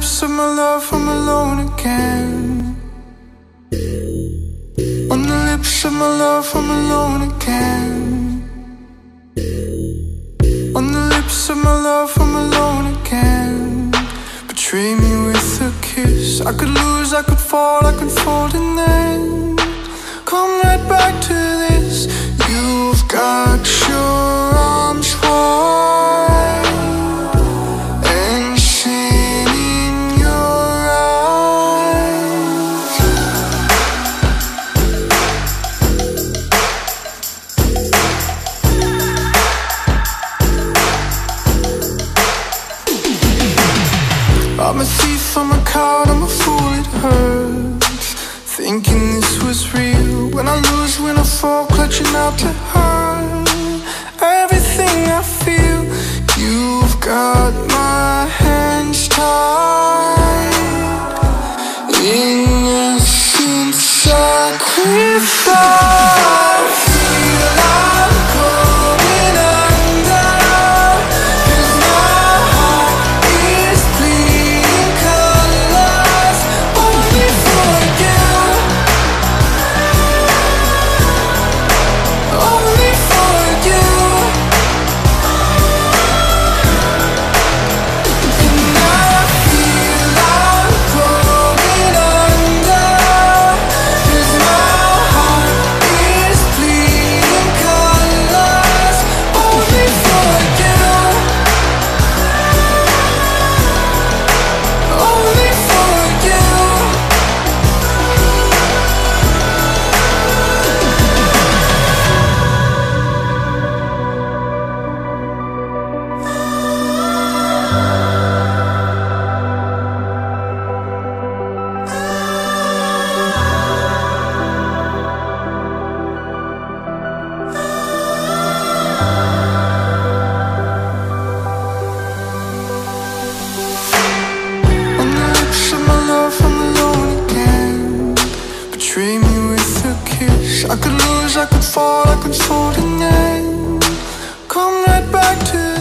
lips of my love, I'm alone again. On the lips of my love, I'm alone again. On the lips of my love, I'm alone again. Betray me with a kiss. I could lose, I could fall, I could fold and then come right back to this. You've got your arms wide and sin in your eyes. I'm a thief, I'm a coward, I'm a fool, it hurts thinking this was real. When I lose, when I fall, clutching out to her. Everything I feel, you've got my hands tied. Innocent sacrifice. I could lose, I could fall, I could fold and then come right back to